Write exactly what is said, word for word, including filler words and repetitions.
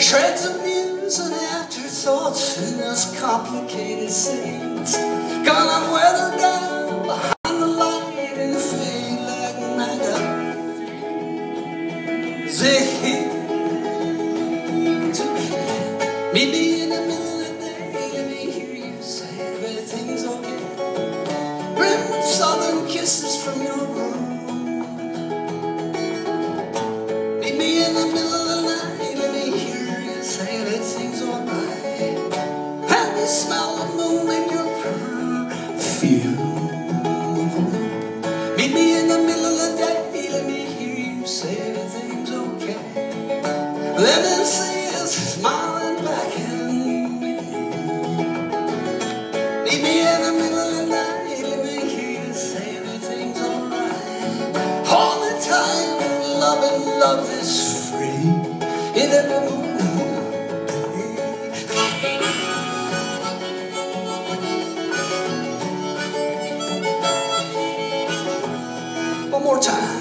shreds of news and afterthoughts in those complicated scenes. Gonna weather down behind the light and fade like night. Say, meet me in the middle of the day, let me hear you say everything's okay. Bring southern kisses from your room. Meet me in the middle of the night, let me hear you say everything's alright. Let me smell the moon in your perfume. Meet me in the middle of the day, let me hear you say everything's okay. Let me see you smiling back at me. Meet me in the middle of the night, let me hear you say everything's alright. All the time, love and love is free in every moment. One more time.